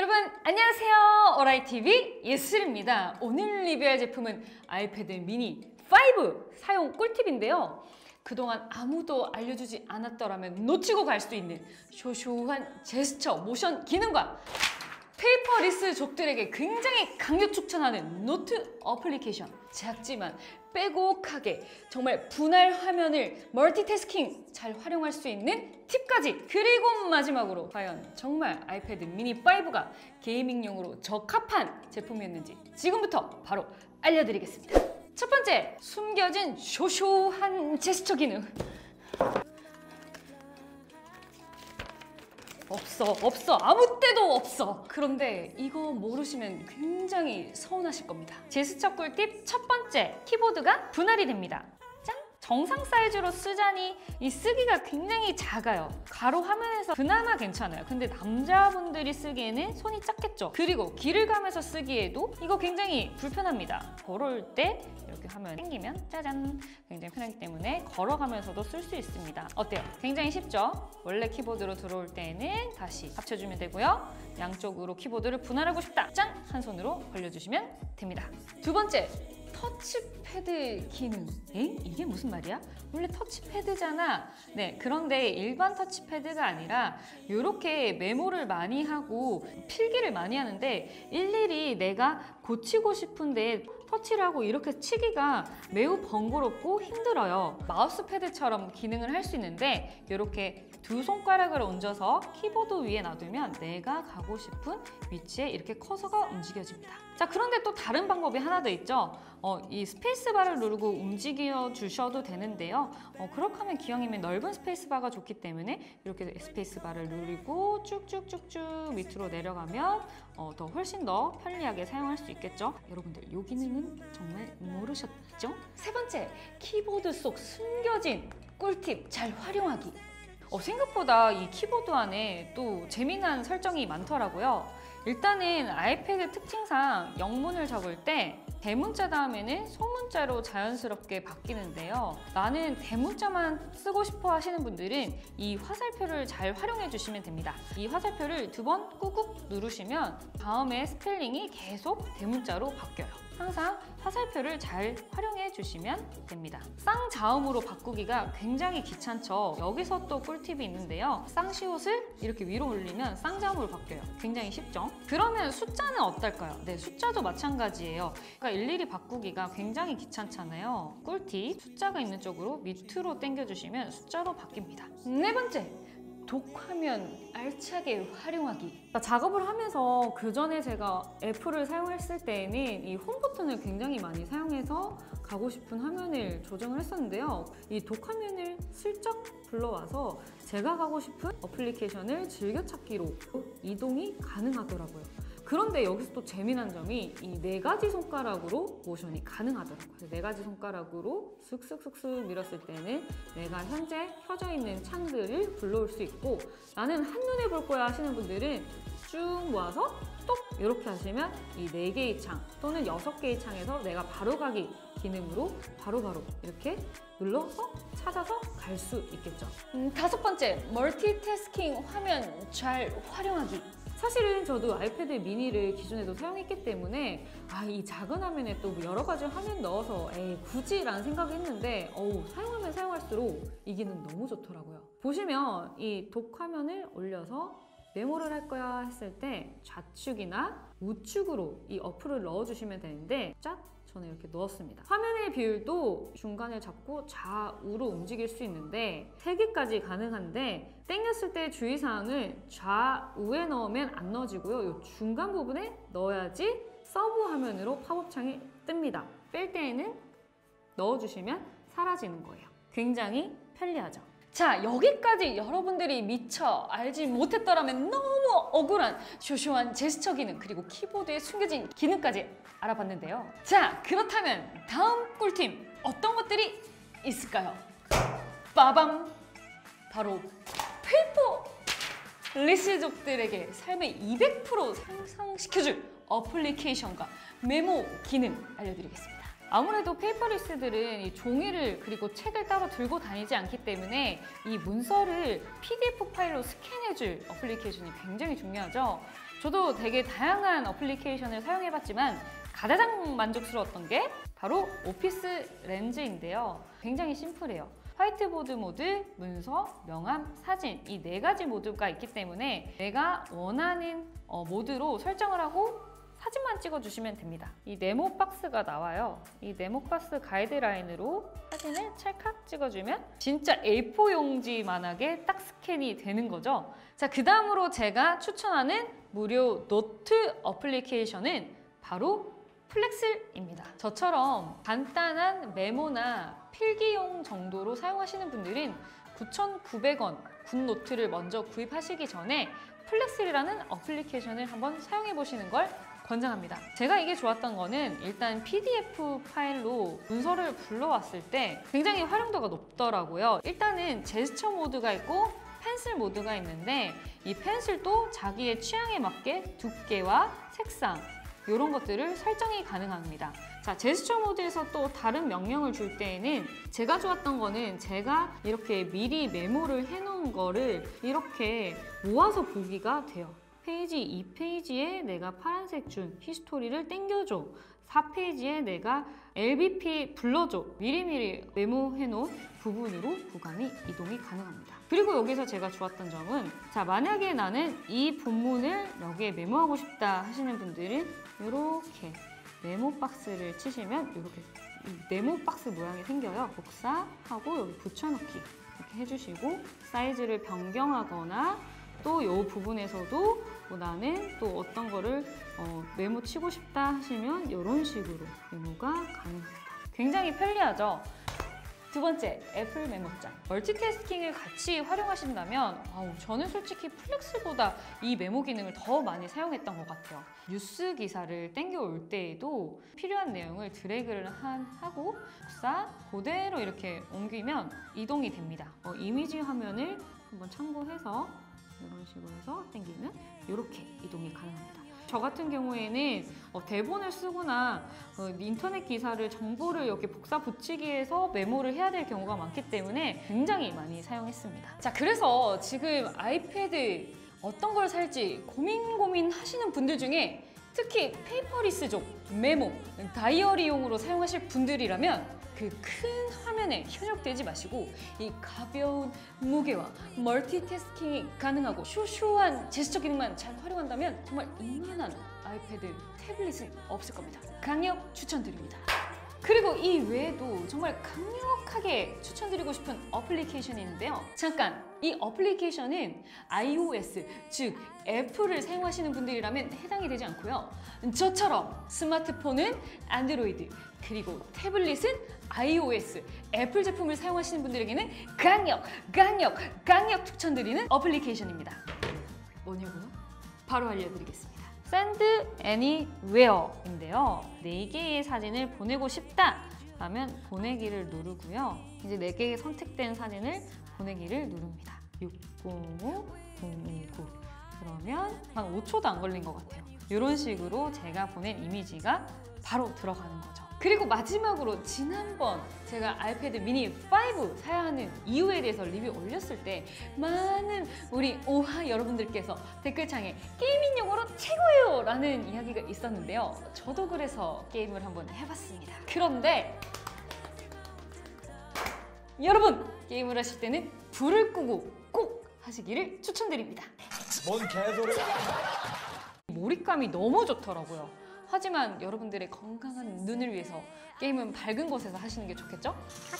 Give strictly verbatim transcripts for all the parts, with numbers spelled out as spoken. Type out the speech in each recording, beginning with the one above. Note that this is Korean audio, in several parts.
여러분 안녕하세요. 어라이티비 예슬입니다. 오늘 리뷰할 제품은 아이패드 미니 오 사용 꿀팁인데요. 그동안 아무도 알려주지 않았더라면 놓치고 갈 수도 있는 쇼쇼한 제스처 모션 기능과 페이퍼리스족들에게 굉장히 강력 추천하는 노트 어플리케이션, 작지만 빼곡하게 정말 분할 화면을 멀티태스킹 잘 활용할 수 있는 팁까지, 그리고 마지막으로 과연 정말 아이패드 미니 오가 게이밍용으로 적합한 제품이었는지 지금부터 바로 알려드리겠습니다. 첫 번째, 숨겨진 쇼쇼한 제스처 기능. 없어 없어 아무 때도 없어. 그런데 이거 모르시면 굉장히 서운하실 겁니다. 제스처 꿀팁 첫 번째, 키보드가 분할이 됩니다. 짠! 정상 사이즈로 쓰자니 이 쓰기가 굉장히 작아요. 가로 화면에서 그나마 괜찮아요. 근데 남자분들이 쓰기에는 손이 작겠죠. 그리고 길을 가면서 쓰기에도 이거 굉장히 불편합니다. 걸어올 때 이렇게 화면 당기면 짜잔! 굉장히 편하기 때문에 걸어가면서도 쓸 수 있습니다. 어때요? 굉장히 쉽죠? 원래 키보드로 들어올 때는 다시 합쳐주면 되고요. 양쪽으로 키보드를 분할하고 싶다! 짠! 한 손으로 벌려주시면 됩니다. 두 번째, 터치패드 기능. 에? 이게 무슨 말이야? 원래 터치패드잖아. 네, 그런데 일반 터치패드가 아니라 이렇게 메모를 많이 하고 필기를 많이 하는데 일일이 내가 고치고 싶은데 터치를 하고 이렇게 치기가 매우 번거롭고 힘들어요. 마우스패드처럼 기능을 할 수 있는데 이렇게 두 손가락을 얹어서 키보드 위에 놔두면 내가 가고 싶은 위치에 이렇게 커서가 움직여집니다. 자, 그런데 또 다른 방법이 하나 더 있죠. 어, 이 스페이스바를 누르고 움직여 주셔도 되는데요. 어, 그렇게 하면 기왕이면 넓은 스페이스바가 좋기 때문에 이렇게 스페이스바를 누르고 쭉쭉쭉쭉 밑으로 내려가면 어, 더 훨씬 더 편리하게 사용할 수 있겠죠. 여러분들 이 기능은 정말 모르셨죠? 세 번째, 키보드 속 숨겨진 꿀팁 잘 활용하기. 어, 생각보다 이 키보드 안에 또 재미난 설정이 많더라고요. 일단은 아이패드 특징상 영문을 적을 때 대문자 다음에는 소문자로 자연스럽게 바뀌는데요. 나는 대문자만 쓰고 싶어 하시는 분들은 이 화살표를 잘 활용해 주시면 됩니다. 이 화살표를 두 번 꾹꾹 누르시면 다음에 스펠링이 계속 대문자로 바뀌어요. 항상 화살표를 잘 활용해 주시면 됩니다. 쌍자음으로 바꾸기가 굉장히 귀찮죠. 여기서 또 꿀팁이 있는데요. 쌍시옷을 이렇게 위로 올리면 쌍자음으로 바뀌어요. 굉장히 쉽죠? 그러면 숫자는 어떨까요? 네, 숫자도 마찬가지예요. 그러니까 일일이 바꾸기가 굉장히 귀찮잖아요. 꿀팁, 숫자가 있는 쪽으로 밑으로 당겨주시면 숫자로 바뀝니다. 네 번째, 독화면 알차게 활용하기. 작업을 하면서 그 전에 제가 애플을 사용했을 때에는 이 홈 버튼을 굉장히 많이 사용해서 가고 싶은 화면을 조정을 했었는데요. 이 독화면을 슬쩍 불러와서 제가 가고 싶은 어플리케이션을 즐겨찾기로 이동이 가능하더라고요. 그런데 여기서 또 재미난 점이 이 네 가지 손가락으로 모션이 가능하더라고요. 네 가지 손가락으로 쓱쓱쓱쓱 밀었을 때는 내가 현재 켜져 있는 창들을 불러올 수 있고, 나는 한눈에 볼 거야 하시는 분들은 쭉 모아서 똑 이렇게 하시면 이 네 개의 창 또는 여섯 개의 창에서 내가 바로 가기 기능으로 바로바로 바로 이렇게 눌러서 찾아서 갈 수 있겠죠. 음, 다섯 번째, 멀티태스킹 화면 잘 활용하기. 사실은 저도 아이패드 미니를 기존에도 사용했기 때문에 아, 이 작은 화면에 또 여러 가지 화면 넣어서 에이 굳이 라는 생각을 했는데 어우, 사용하면 사용할수록 이 기능 너무 좋더라고요. 보시면 이 독화면을 올려서 메모를 할 거야 했을 때 좌측이나 우측으로 이 어플을 넣어주시면 되는데 짝! 저는 이렇게 넣었습니다. 화면의 비율도 중간을 잡고 좌우로 움직일 수 있는데 세 개까지 가능한데 당겼을 때 주의사항은 좌우에 넣으면 안 넣어지고요. 이 중간 부분에 넣어야지 서브 화면으로 팝업 창이 뜹니다. 뺄 때에는 넣어주시면 사라지는 거예요. 굉장히 편리하죠. 자, 여기까지 여러분들이 미처 알지 못했더라면 너무 억울한 쇼쇼한 제스처 기능, 그리고 키보드에 숨겨진 기능까지 알아봤는데요. 자, 그렇다면 다음 꿀팁 어떤 것들이 있을까요? 빠밤! 바로 페이퍼 리스족들에게 삶의 이백 퍼센트 향상시켜줄 어플리케이션과 메모 기능 알려드리겠습니다. 아무래도 페이퍼리스들은 이 종이를 그리고 책을 따로 들고 다니지 않기 때문에 이 문서를 피디에프 파일로 스캔해줄 어플리케이션이 굉장히 중요하죠. 저도 되게 다양한 어플리케이션을 사용해봤지만 가장 만족스러웠던 게 바로 오피스 렌즈인데요. 굉장히 심플해요. 화이트보드 모드, 문서, 명함, 사진 이 네 가지 모드가 있기 때문에 내가 원하는 어, 모드로 설정을 하고 사진만 찍어주시면 됩니다. 이 네모 박스가 나와요. 이 네모 박스 가이드라인으로 사진을 찰칵 찍어주면 진짜 에이 사 용지만하게 딱 스캔이 되는 거죠. 자, 그 다음으로 제가 추천하는 무료 노트 어플리케이션은 바로 플렉슬입니다. 저처럼 간단한 메모나 필기용 정도로 사용하시는 분들은 구천구백 원 굿노트를 먼저 구입하시기 전에 플렉슬이라는 어플리케이션을 한번 사용해 보시는 걸 권장합니다. 제가 이게 좋았던 거는 일단 피디에프 파일로 문서를 불러왔을 때 굉장히 활용도가 높더라고요. 일단은 제스처 모드가 있고 펜슬 모드가 있는데 이 펜슬도 자기의 취향에 맞게 두께와 색상 이런 것들을 설정이 가능합니다. 자, 제스처 모드에서 또 다른 명령을 줄 때에는 제가 좋았던 거는 제가 이렇게 미리 메모를 해놓은 거를 이렇게 모아서 보기가 돼요. 페이지 이 페이지에 내가 파란색 준 히스토리를 땡겨줘. 사 페이지에 내가 엘비피 불러줘. 미리미리 메모해놓은 부분으로 구간이 이동이 가능합니다. 그리고 여기서 제가 좋았던 점은 자, 만약에 나는 이 본문을 여기에 메모하고 싶다 하시는 분들은 이렇게 네모 박스를 치시면 이렇게 네모 박스 모양이 생겨요. 복사하고 여기 붙여넣기 이렇게 해주시고 사이즈를 변경하거나 또 이 부분에서도 뭐 나는 또 어떤 거를 어, 메모 치고 싶다 하시면 이런 식으로 메모가 가능합니다. 굉장히 편리하죠? 두 번째, 애플 메모장. 멀티태스킹을 같이 활용하신다면 아우, 저는 솔직히 플렉스보다 이 메모 기능을 더 많이 사용했던 것 같아요. 뉴스 기사를 땡겨올 때에도 필요한 내용을 드래그를 한, 하고 복사 그대로 이렇게 옮기면 이동이 됩니다. 어, 이미지 화면을 한번 참고해서 이런 식으로 해서 당기면 이렇게 이동이 가능합니다. 저 같은 경우에는 어, 대본을 쓰거나 어, 인터넷 기사를 정보를 이렇게 복사 붙이기해서 메모를 해야 될 경우가 많기 때문에 굉장히 많이 사용했습니다. 자, 그래서 지금 아이패드 어떤 걸 살지 고민 고민 하시는 분들 중에 특히 페이퍼리스족, 메모, 다이어리용으로 사용하실 분들이라면 그 큰 화면에 현혹되지 마시고 이 가벼운 무게와 멀티태스킹이 가능하고 슈슈한 제스처 기능만 잘 활용한다면 정말 이만한 아이패드, 태블릿은 없을 겁니다. 강력 추천드립니다. 그리고 이 외에도 정말 강력하게 추천드리고 싶은 어플리케이션이 있는데요. 잠깐! 이 어플리케이션은 iOS, 즉 애플을 사용하시는 분들이라면 해당이 되지 않고요. 저처럼 스마트폰은 안드로이드, 그리고 태블릿은 iOS, 애플 제품을 사용하시는 분들에게는 강력, 강력, 강력 추천드리는 어플리케이션입니다. 뭐냐고요? 바로 알려드리겠습니다. Send Anywhere인데요. 네 개의 사진을 보내고 싶다 하면 보내기를 누르고요. 이제 네 개의 선택된 사진을 보내기를 누릅니다. 육공오 공이구 그러면 한 오 초도 안 걸린 것 같아요. 이런 식으로 제가 보낸 이미지가 바로 들어가는 거죠. 그리고 마지막으로 지난번 제가 아이패드 미니 파이브 사야 하는 이유에 대해서 리뷰 올렸을 때 많은 우리 오하 여러분들께서 댓글창에 게이밍 용어로 최고예요! 라는 이야기가 있었는데요. 저도 그래서 게임을 한번 해봤습니다. 그런데 여러분! 게임을 하실 때는 불을 끄고 꼭 하시기를 추천드립니다. 뭔 개소리야! 몰입감이 너무 좋더라고요. 하지만 여러분들의 건강한 눈을 위해서 게임은 밝은 곳에서 하시는 게 좋겠죠?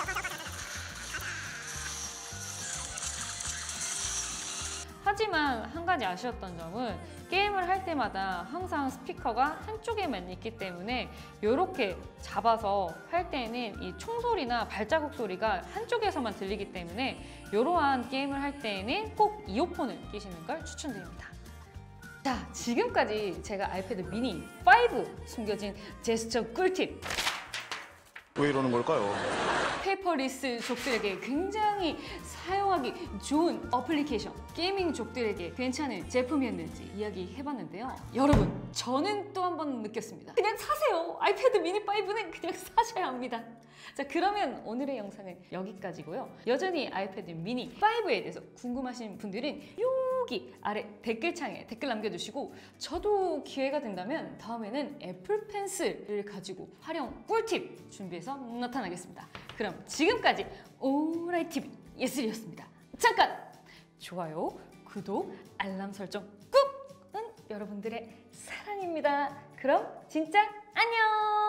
하지만 한 가지 아쉬웠던 점은 게임을 할 때마다 항상 스피커가 한쪽에만 있기 때문에 이렇게 잡아서 할 때는 이 총소리나 발자국 소리가 한쪽에서만 들리기 때문에 이러한 게임을 할 때에는 꼭 이어폰을 끼시는 걸 추천드립니다. 자, 지금까지 제가 아이패드 미니 파이브 숨겨진 제스처 꿀팁! 왜 이러는 걸까요? 페이퍼리스족들에게 굉장히 사용하기 좋은 어플리케이션, 게이밍족들에게 괜찮은 제품이었는지 이야기해봤는데요. 여러분, 저는 또 한 번 느꼈습니다. 그냥 사세요! 아이패드 미니 파이브는 그냥 사셔야 합니다. 자, 그러면 오늘의 영상은 여기까지고요. 여전히 아이패드 미니 파이브에 대해서 궁금하신 분들은 요 후기 아래 댓글창에 댓글 남겨주시고 저도 기회가 된다면 다음에는 애플 펜슬을 가지고 활용 꿀팁 준비해서 나타나겠습니다. 그럼 지금까지 오라이티비 예슬이었습니다. 잠깐! 좋아요, 구독, 알람 설정 꾹! 은 여러분들의 사랑입니다. 그럼 진짜 안녕!